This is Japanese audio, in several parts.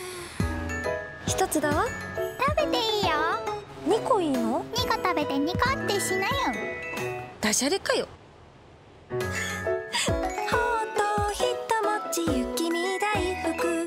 一つだわ。 食べていいよ。 2個いいの 2個食べて2個ってしなよ。 ダジャレかよ。ほうとひともち雪見大福。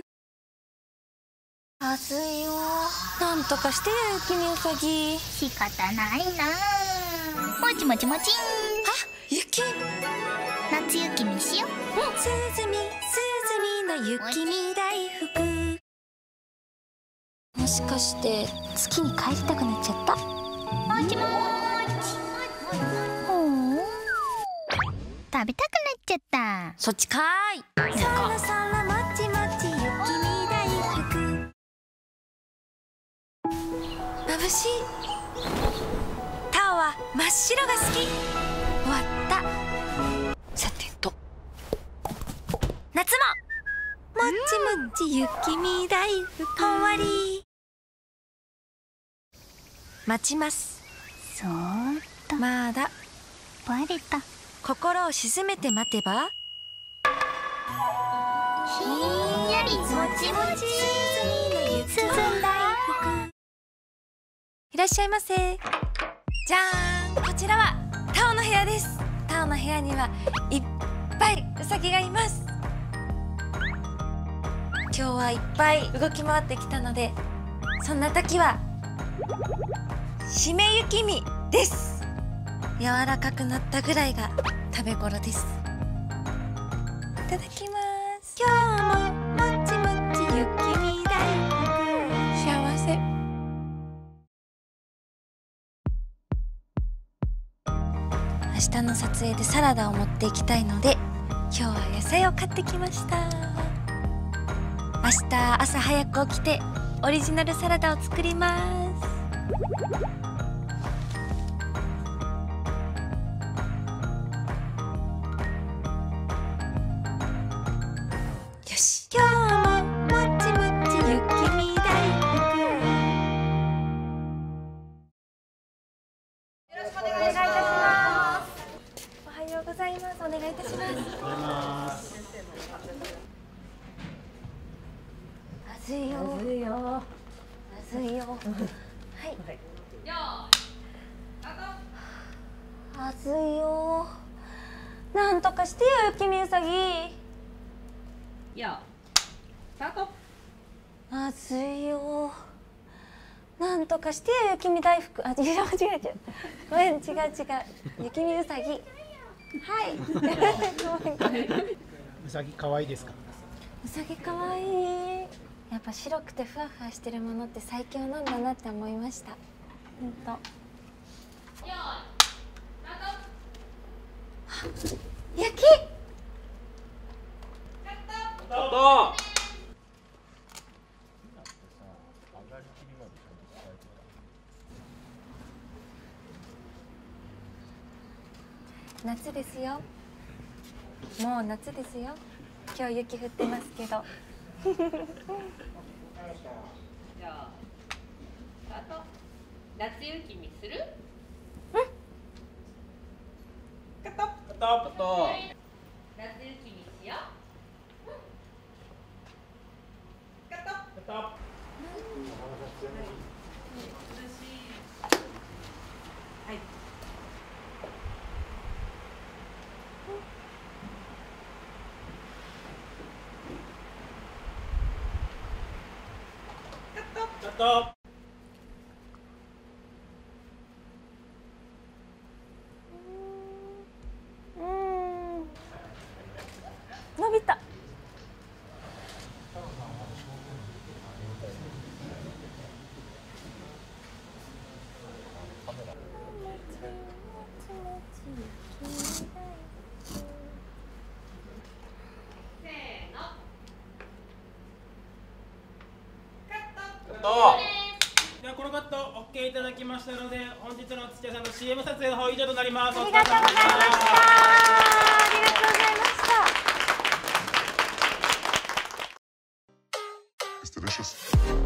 暑いよ。なんとかしてよ雪見うさぎ。 仕方ないな。もちもちもちん。 あ、雪。 夏雪見しよ。 すずみの雪見大福。もしかして月に帰りたくなっちゃった？ もちもーち。ほう。食べたくなっちゃった。 そっちかーい。そろそろもちもち雪見大福。眩しい。タオは真っ白が好き。終わった。さてと夏ももちもち雪見大福終わり。待ちます。 そーっと。 まだバレた。 心を静めて待てばひんやりもちもち。進んだ。 いらっしゃいませ。じゃーん、こちらはタオの部屋です。タオの部屋にはいっぱいうさぎがいます。今日はいっぱい動き回ってきたので、そんな時はしめ雪見です。柔らかくなったぐらいが食べ頃です。いただきます。今日ももちもち雪見大福。幸せ。明日の撮影でサラダを持っていきたいので、今日は野菜を買ってきました。明日朝早く起きてオリジナルサラダを作ります。よし、今日ももちもち雪見大福。よろしくお願いいたします。おはようございます。お願いいたします。暑いよ。暑いよ。暑いよ。はい。暑いよ。なんとかしてよ雪見うさぎ。 よ、スタート。 暑いよ。なんとかしてよ雪見大福。あ、違う。ごめん、違う。雪見うさぎ。はい。ごめん。 うさぎ可愛いですか？ うさぎ可愛い。やっぱ白くてふわふわしてるものって最強なんだなって思いました。本当。よーい、スタート。雪。 スタート。 夏ですよ。もう夏ですよ。今日雪降ってますけど。 じゃあスタート。夏雪見する？カット。夏雪見しよう。カット。はい。カット。 伸びた。 ではこのカット OK いただきましたので、本日の土屋さんの CM 撮影の方以上となります。 ありがとうございました。ありがとうございました。 It's delicious.